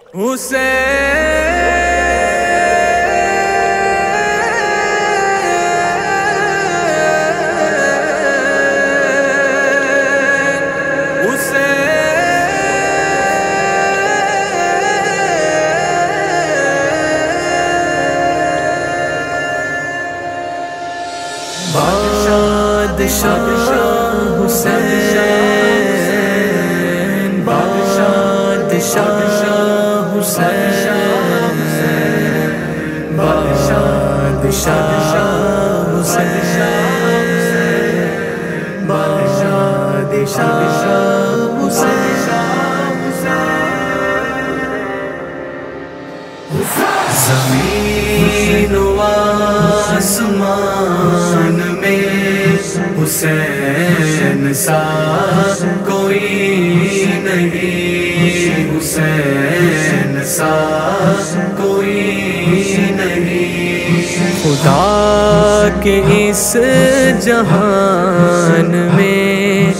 بادشاہ حسین، بادشاہ حسین، بادشاہ حسین، بادشاہ حسین۔ زمین و آسمان میں حسین سا کوئی نہیں، حسین سا کوئی نہیں۔ خدا کے اس جہان میں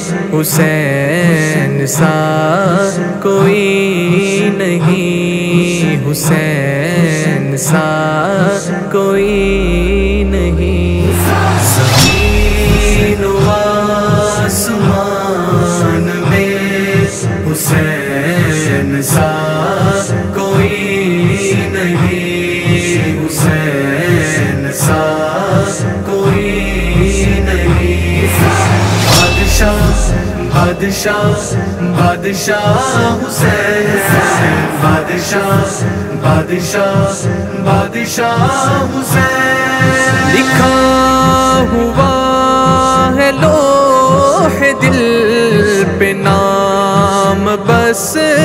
حسین سا کوئی نہیں، حسین سا کوئی نہیں۔ زمین و آسمان میں حسین سا کوئی نہیں، حسین سا کوئی نہیں۔ بادشاہ بادشاہ بادشاہ حسین، بادشاہ بادشاہ بادشاہ حسین۔ لکھا ہوا ہے لوح دل پہ نام بس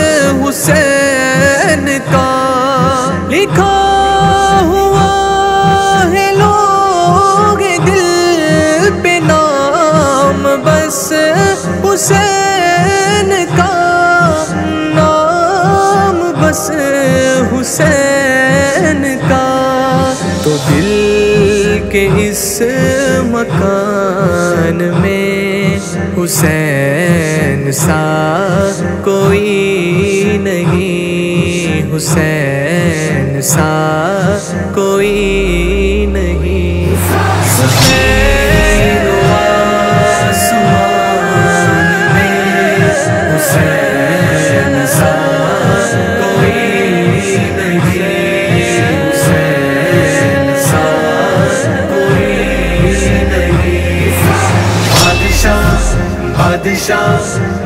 حسین کا، لکھا ہوا ہے لوح دل پہ نام بس حسین کا، نام بس حسین کا۔ تو دل کے اس مکان میں حسین سا کوئی نہیں، حسین سا کوئی نہیں۔ زمین و آسمان میں حسین سا کوئی نہیں، حسین سا کوئی نہیں۔ بادشاہ بادشاہ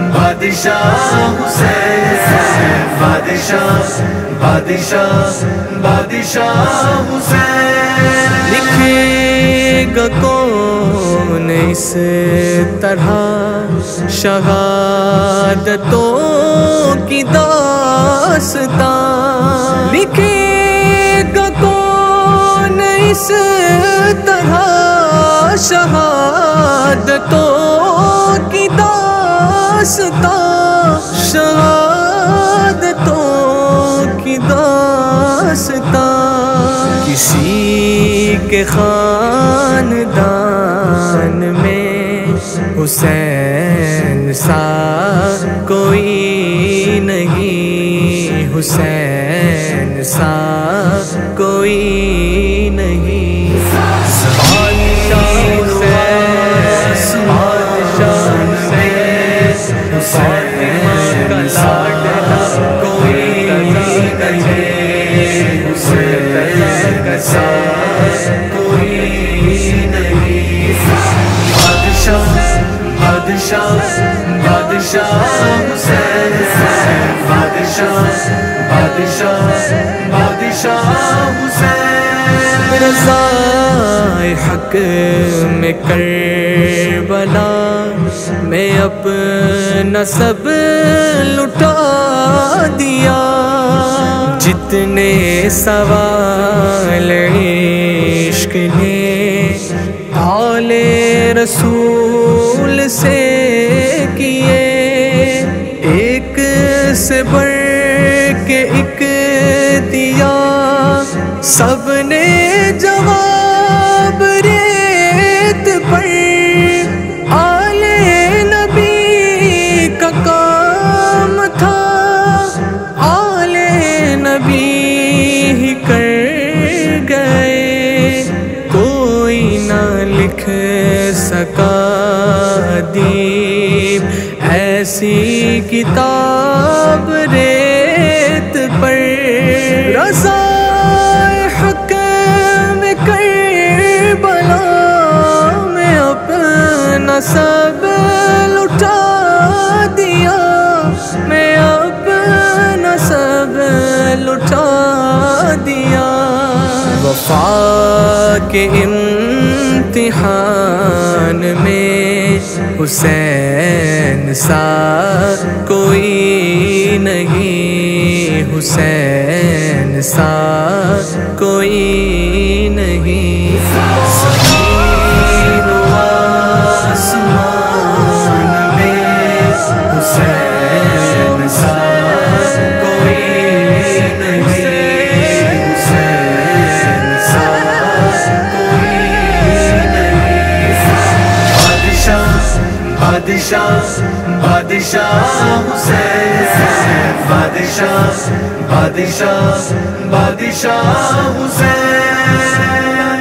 حسین، بادشاہ بادشاہ بادشاہ حسین۔ لکھے گا کون اس طرح شہادتوں کی داستان، لکھے گا کون اس طرح شہادتوں کی داستان، شہادتوں کی داستان۔ کسی کے خاندان میں حسین سا کوئی نہیں، حسین سا کوئی نہیں۔ بادشاہ حسین، بادشاہ حسین۔ رضائے حق میں کربلا میں اپنا سب لٹا دیا، جتنے سوال عشق نے آل رسول سے کیے، ایک سے بڑھ کے ایک دیا، سب نے جواب ریت پر۔ آل نبی کا کام تھا، آل کتاب ریت پر، رضا حکم کربلا میں اپنا سب لٹا دیا، میں اپنا سب لٹا دیا۔ وفا کے امتحان میں حسین سا کوئی نہیں، حسین سا کوئی نہیں۔ زمین و آسمان میں حسین سا کوئی نہیں، حسین سا کوئی نہیں۔ بادشاہ بادشاہ حسین، بادشاہ بادشاہ بادشاہ حسین۔